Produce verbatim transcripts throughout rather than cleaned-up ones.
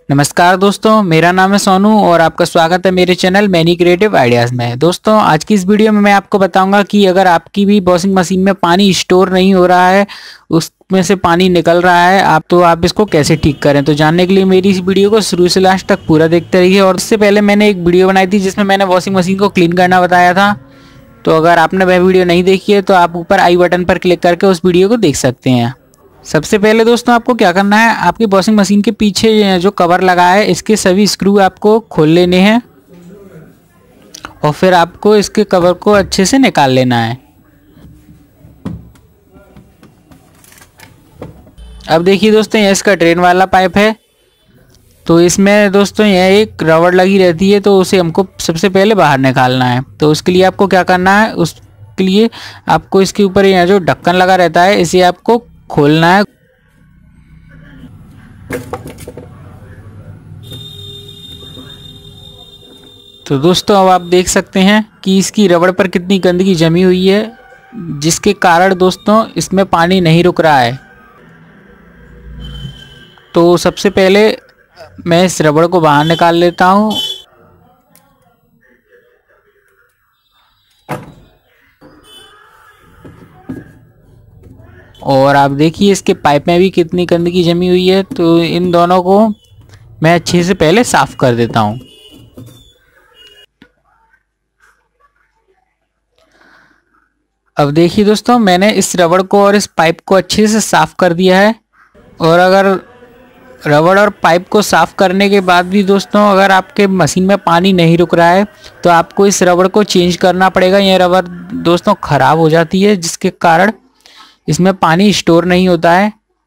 नमस्कार दोस्तों, मेरा नाम है सोनू और आपका स्वागत है मेरे चैनल मैनी क्रिएटिव आइडियाज़ में। दोस्तों, आज की इस वीडियो में मैं आपको बताऊंगा कि अगर आपकी भी वॉशिंग मशीन में पानी स्टोर नहीं हो रहा है, उसमें से पानी निकल रहा है आप तो आप इसको कैसे ठीक करें। तो जानने के लिए मेरी इस वीडियो को शुरू से लास्ट तक पूरा देखते रहिए। और इससे पहले मैंने एक वीडियो बनाई थी जिसमें मैंने वॉशिंग मशीन को क्लीन करना बताया था। तो अगर आपने वह वीडियो नहीं देखी है तो आप ऊपर आई बटन पर क्लिक करके उस वीडियो को देख सकते हैं। सबसे पहले दोस्तों आपको क्या करना है, आपकी वॉशिंग मशीन के पीछे जो कवर लगा है इसके सभी स्क्रू आपको खोल लेने हैं और फिर आपको इसके कवर को अच्छे से निकाल लेना है। अब देखिए दोस्तों, यह इसका ड्रेन वाला पाइप है। तो इसमें दोस्तों यह एक रबड़ लगी रहती है, तो उसे हमको सबसे पहले बाहर निकालना है। तो उसके लिए आपको क्या करना है, उसके लिए आपको इसके ऊपर यह जो ढक्कन लगा रहता है इसे आपको खोलना है। तो दोस्तों अब आप देख सकते हैं कि इसकी रबड़ पर कितनी गंदगी जमी हुई है, जिसके कारण दोस्तों इसमें पानी नहीं रुक रहा है। तो सबसे पहले मैं इस रबड़ को बाहर निकाल लेता हूं। और आप देखिए इसके पाइप में भी कितनी गंदगी जमी हुई है। तो इन दोनों को मैं अच्छे से पहले साफ कर देता हूं। अब देखिए दोस्तों, मैंने इस रबड़ को और इस पाइप को अच्छे से साफ कर दिया है। और अगर रबड़ और पाइप को साफ करने के बाद भी दोस्तों अगर आपके मशीन में पानी नहीं रुक रहा है तो आपको इस रबड़ को चेंज करना पड़ेगा। यह रबड़ दोस्तों ख़राब हो जाती है, जिसके कारण इसमें पानी स्टोर नहीं होता है।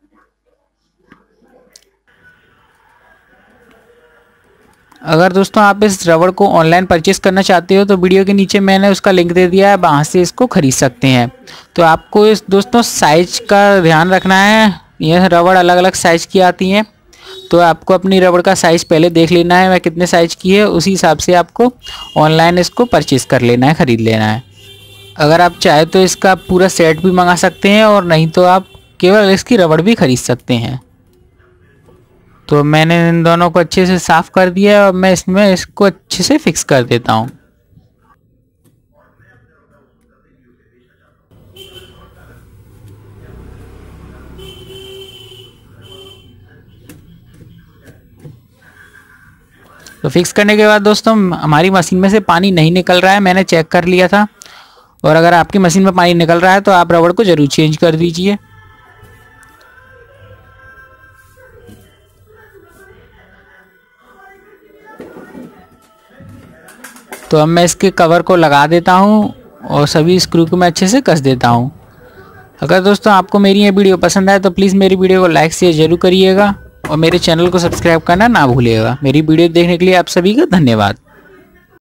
अगर दोस्तों आप इस रबड़ को ऑनलाइन परचेस करना चाहते हो तो वीडियो के नीचे मैंने उसका लिंक दे दिया है, वहाँ से इसको खरीद सकते हैं। तो आपको इस दोस्तों साइज का ध्यान रखना है। यह रबड़ अलग अलग साइज की आती हैं, तो आपको अपनी रबड़ का साइज़ पहले देख लेना है, वह कितने साइज़ की है। उसी हिसाब से आपको ऑनलाइन इसको परचेस कर लेना है, ख़रीद लेना है। अगर आप चाहे तो इसका पूरा सेट भी मंगा सकते हैं और नहीं तो आप केवल इसकी रबड़ भी खरीद सकते हैं। तो मैंने इन दोनों को अच्छे से साफ़ कर दिया और मैं इसमें इसको अच्छे से फिक्स कर देता हूँ। तो फिक्स करने के बाद दोस्तों हमारी मशीन में से पानी नहीं निकल रहा है, मैंने चेक कर लिया था। और अगर आपकी मशीन में पानी निकल रहा है तो आप रबड़ को ज़रूर चेंज कर दीजिए। तो अब मैं इसके कवर को लगा देता हूं और सभी स्क्रू को मैं अच्छे से कस देता हूं। अगर दोस्तों आपको मेरी ये वीडियो पसंद आए तो प्लीज़ मेरी वीडियो को लाइक शेयर जरूर करिएगा और मेरे चैनल को सब्सक्राइब करना ना भूलिएगा। मेरी वीडियो देखने के लिए आप सभी का धन्यवाद।